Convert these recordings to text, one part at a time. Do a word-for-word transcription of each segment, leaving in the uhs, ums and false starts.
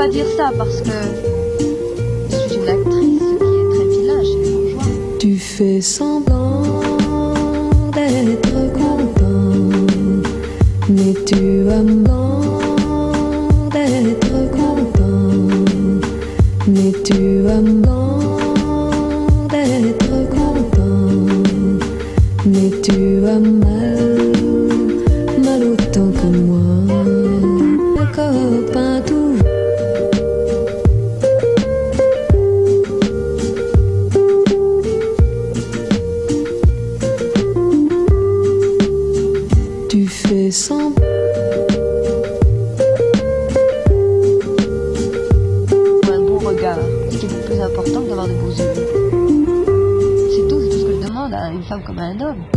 pas dire ça parce que je suis une actrice qui est très vilain chez les bourgeois. Tu fais semblant d'être content, mais tu as blanc d'être content, mais tu as blanc d'être content, mais tu as mal, mal autant que moi. Le copain toujours. Tu fais semblant. Un bon regard, ce qui est beaucoup plus important que d'avoir de beaux yeux. C'est tout, c'est tout ce que je demande à une femme comme à un homme.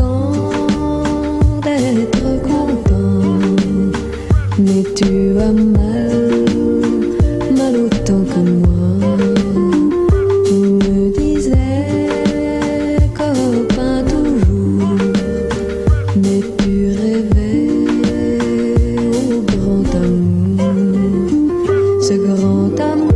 D'être content, mais tu as mal, mal autant que moi. Tu me disais copain toujours, mais tu rêvais au grand amour, ce grand amour.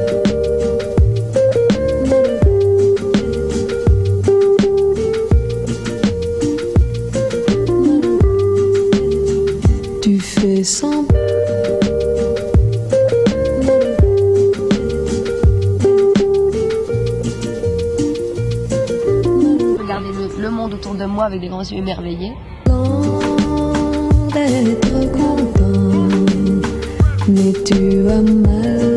Tu fais semblant. Regardez le, le monde autour de moi avec des grands yeux émerveillés. D'être content, mais tu as mal.